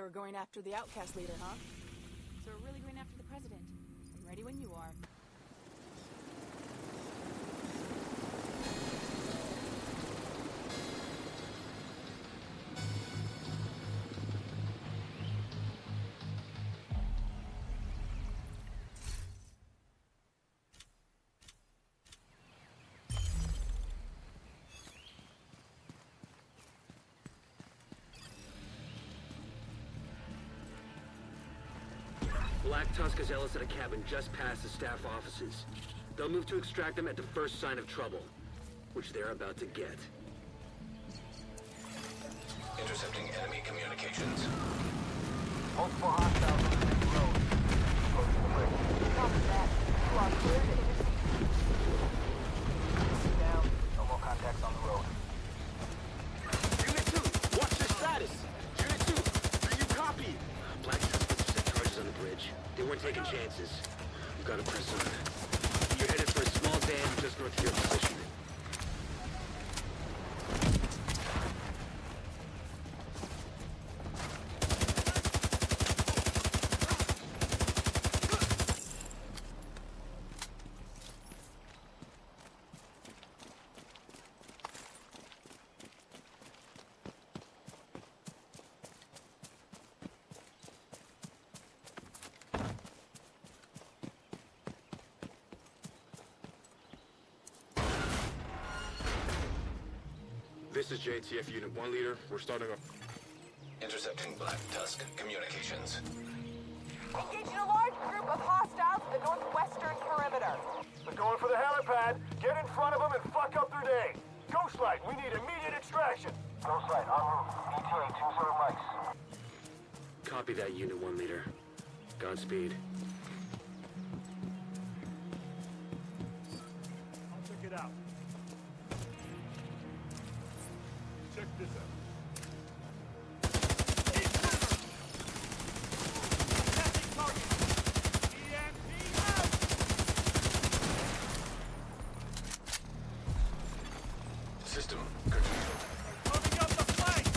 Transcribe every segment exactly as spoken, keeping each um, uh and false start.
we're going after the outcast leader, huh? So we're really going after the president. I'm ready when you are. Black Tusk has Ellis at a cabin just past the staff offices. They'll move to extract them at the first sign of trouble, which they're about to get. Intercepting enemy communications. Multiple hostiles on the main road. Close to the bridge. Copy that. You are clear to intercept. Down. No more contacts on the road. Unit two, watch your status! Unit two, do you copy? Black Tusk set charges on the bridge. They weren't taking chances. We've got to press on. You're headed for a small dam just north of your position. This is J T F Unit one leader. We're starting off. Intercepting Black Tusk communications. Engaging a large group of hostiles at the northwestern perimeter. They're going for the helipad. Get in front of them and fuck up their day. Ghostlight, we need immediate extraction. Ghostlight, en route. E T A two zero mics. Copy that, Unit one leader. Godspeed. I'll check it out. Check this out. System curtailed. Opening up the flank!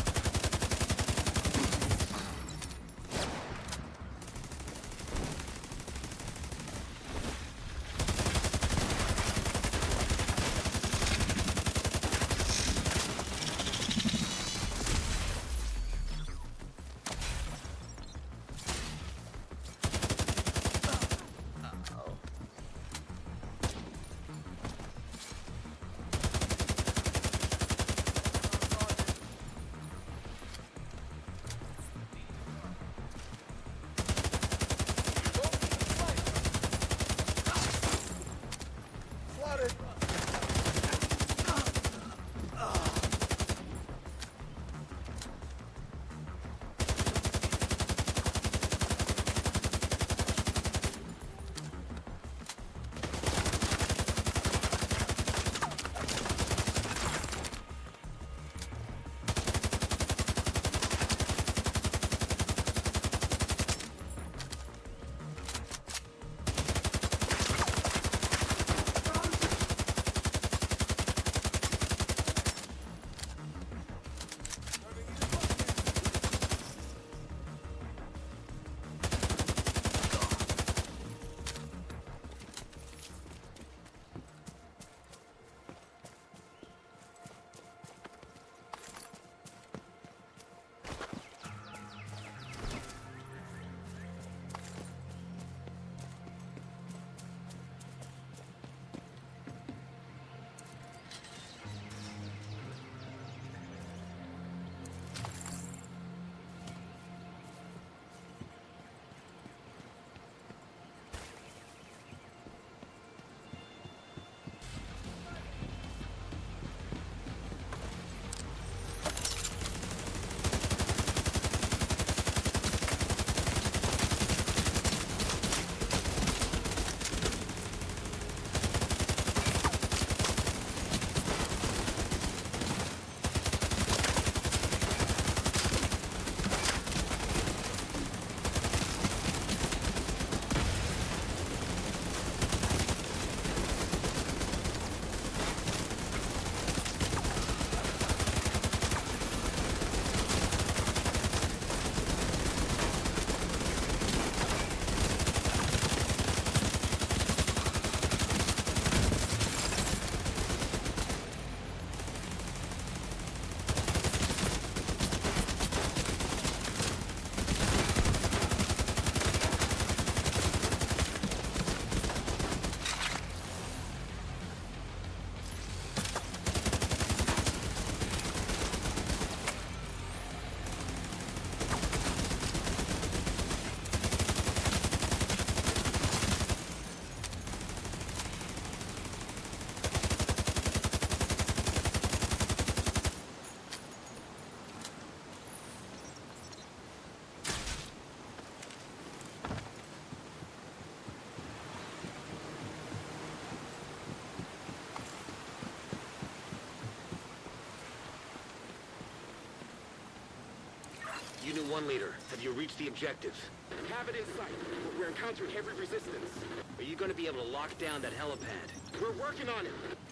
one leader. Have you reached the objective? Have it in sight. We're encountering heavy resistance. Are you gonna be able to lock down that helipad? We're working on it.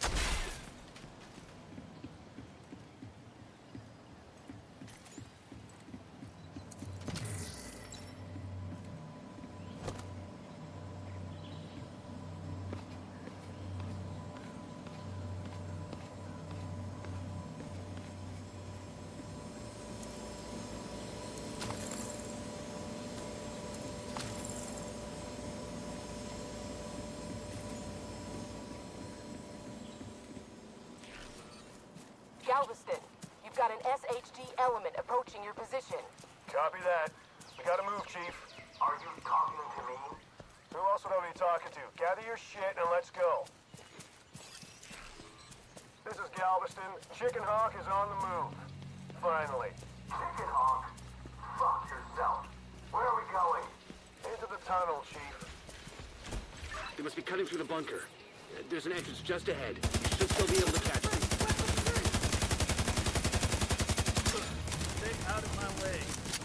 Galveston, you've got an S H G element approaching your position. Copy that. We gotta move, Chief. Are you talking to me? Who else would I be talking to? Gather your shit and let's go. This is Galveston. Chicken Hawk is on the move. Finally. Chicken Hawk? Fuck yourself. Where are we going? Into the tunnel, Chief. They must be cutting through the bunker. Uh, There's an entrance just ahead. You should still be able to catch them. Stay out of my way.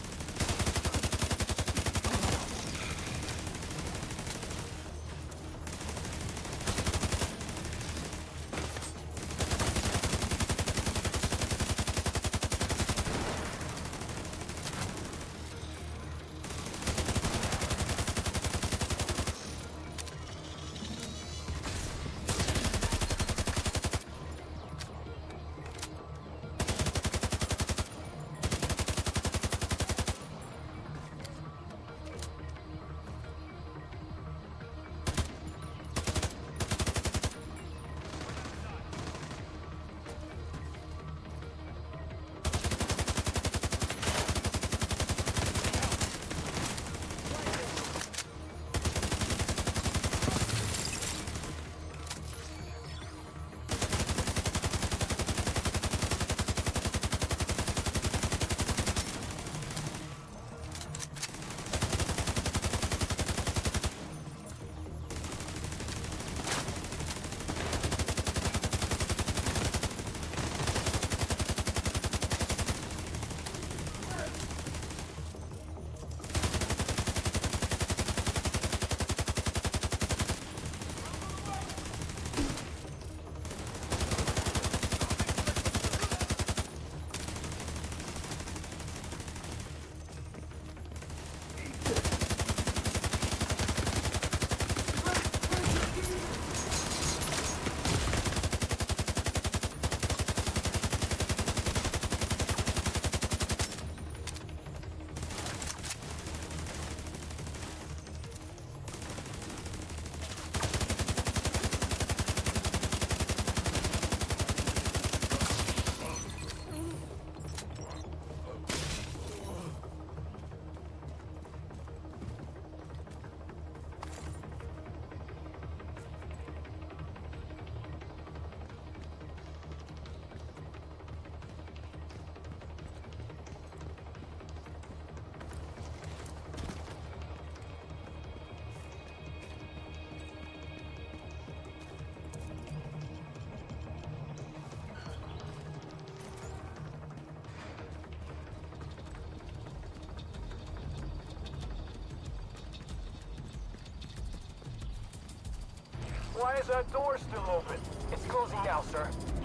Why is that door still open? It's closing now, sir.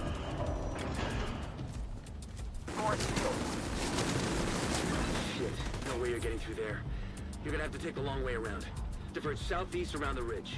Door sealed. Shit. No way you're getting through there. You're gonna have to take the long way around. Divert southeast around the ridge.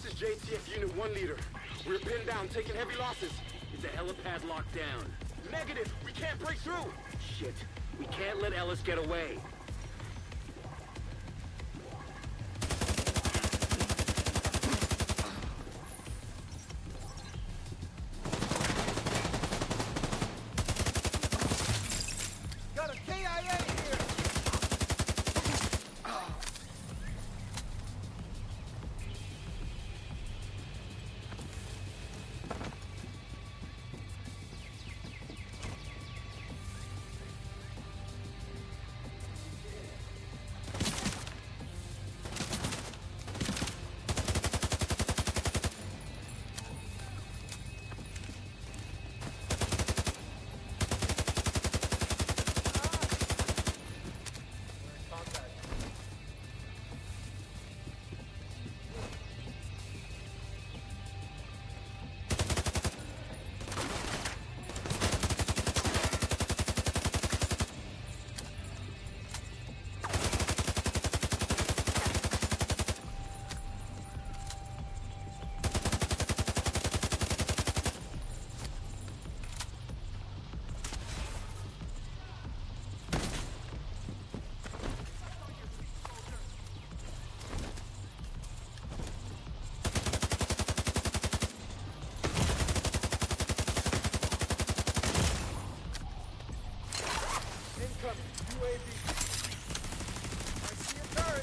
is J T F Unit one leader. We're pinned down, taking heavy losses. Is the helipad locked down? Negative! We can't break through! Shit. We can't let Ellis get away. Got a K I A here! U A V. I see a turret.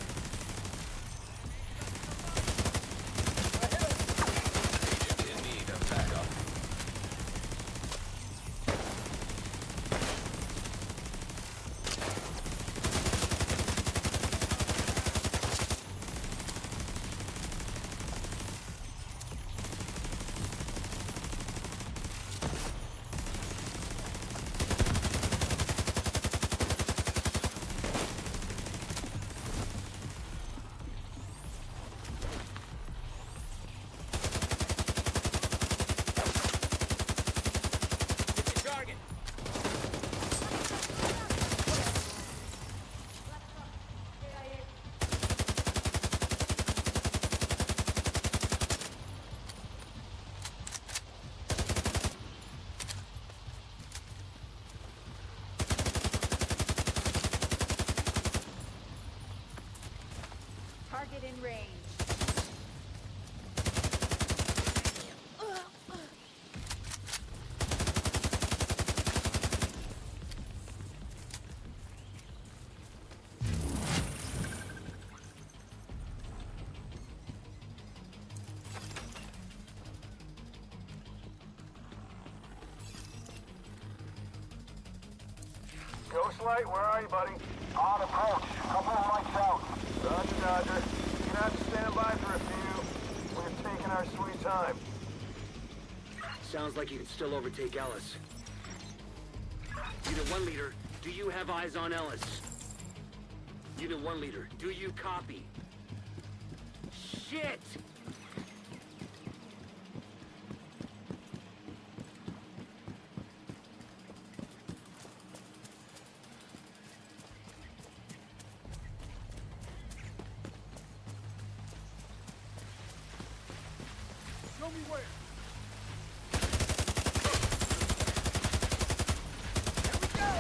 I hit him. Agent in need of backup. Target in range. Ghostlight, where are you, buddy? On approach. Couple of lights out. Roger, Dodger. You're gonna have to stand by for a few. We're taking our sweet time. Sounds like you can still overtake Ellis. Unit one leader, do you have eyes on Ellis? Unit one leader, do you copy? Shit! Show me where. Here we go!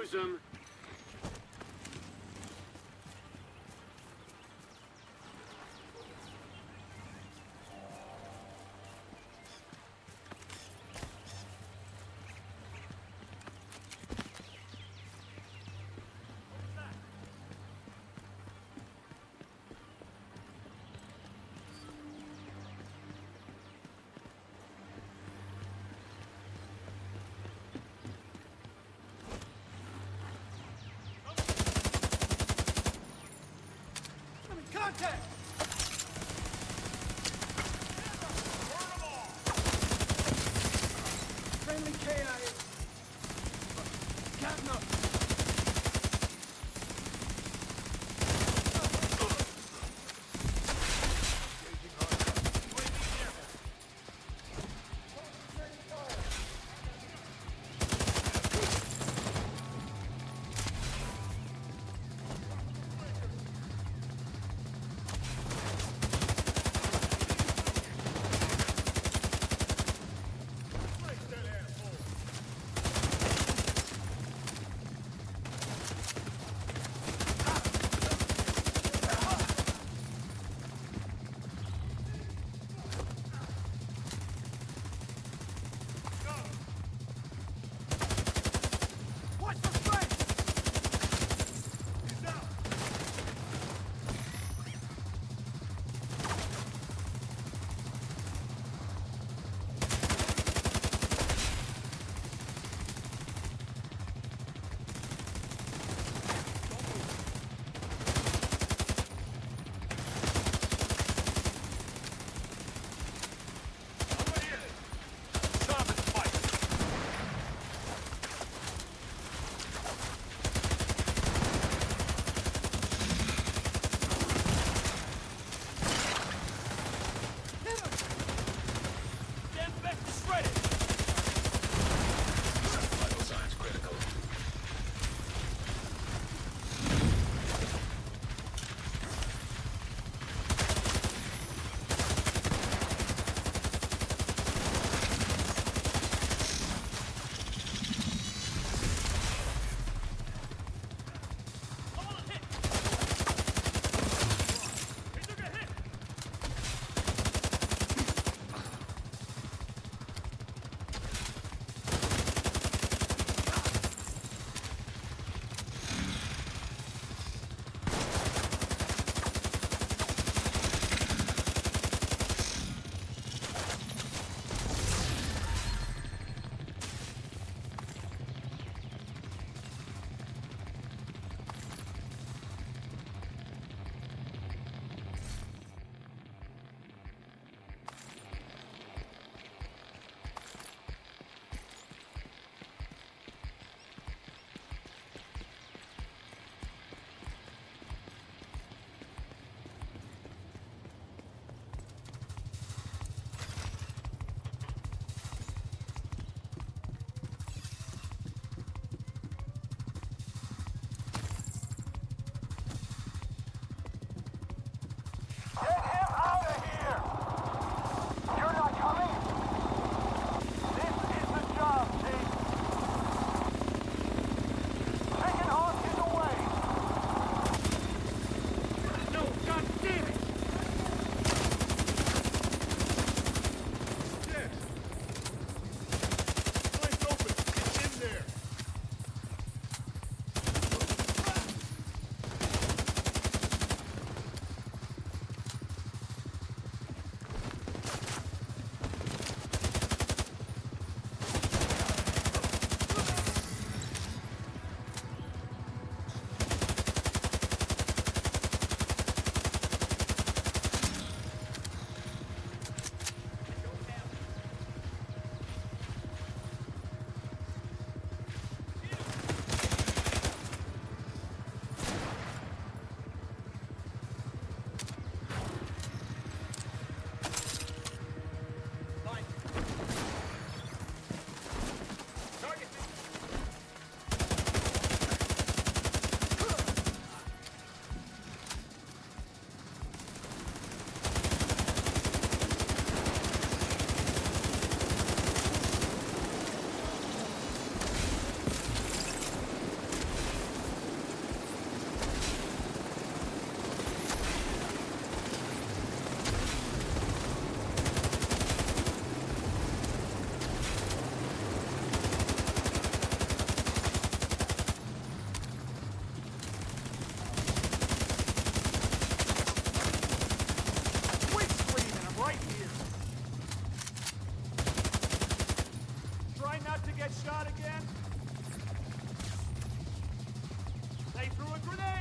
lose them. Contact! Friendly K I A. Captain up.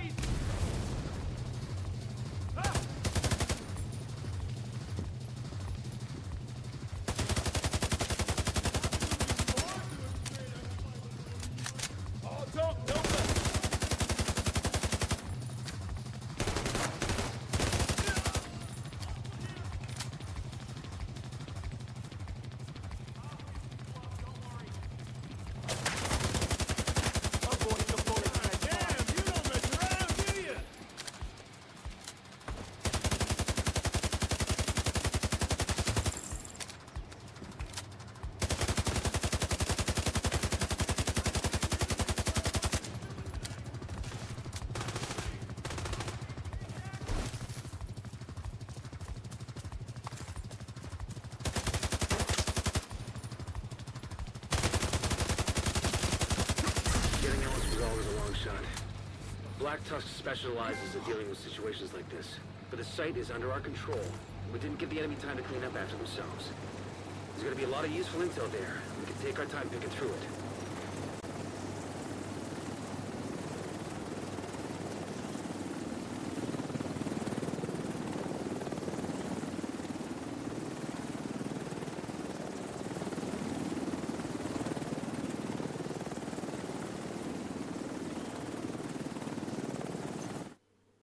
Black Tusk specializes at dealing with situations like this. But the site is under our control. We didn't give the enemy time to clean up after themselves. There's gonna be a lot of useful intel there. We can take our time picking through it.